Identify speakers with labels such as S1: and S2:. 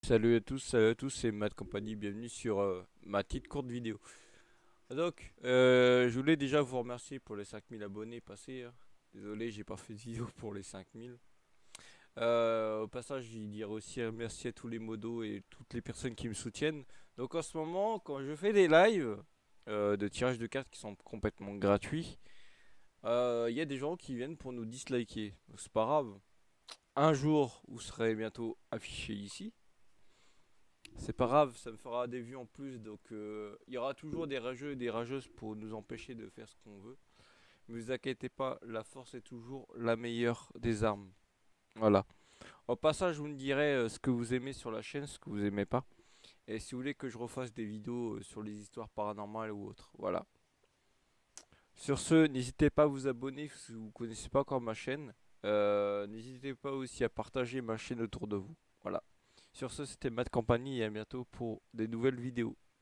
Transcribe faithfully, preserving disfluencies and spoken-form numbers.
S1: Salut à tous, salut à tous, c'est Matt Compagnie, bienvenue sur euh, ma petite courte vidéo. Donc, euh, je voulais déjà vous remercier pour les cinq mille abonnés passés, hein. Désolé, j'ai pas fait de vidéo pour les cinq mille. Euh, au passage, je dirais aussi un merci à tous les modos et toutes les personnes qui me soutiennent. Donc en ce moment, quand je fais des lives euh, de tirage de cartes qui sont complètement gratuits, euh, il y a des gens qui viennent pour nous disliker. Donc, c'est pas grave. Un jour, vous serez bientôt affiché ici. C'est pas grave, ça me fera des vues en plus. Donc euh, il y aura toujours des rageux et des rageuses pour nous empêcher de faire ce qu'on veut. Mais vous inquiétez pas, la force est toujours la meilleure des armes. Voilà. Au passage, vous me direz euh, ce que vous aimez sur la chaîne, ce que vous aimez pas. Et si vous voulez que je refasse des vidéos euh, sur les histoires paranormales ou autres. Voilà. Sur ce, n'hésitez pas à vous abonner si vous ne connaissez pas encore ma chaîne. Euh, n'hésitez pas aussi à partager ma chaîne autour de vous. Voilà. Sur ce, c'était Matt Company et à bientôt pour des nouvelles vidéos.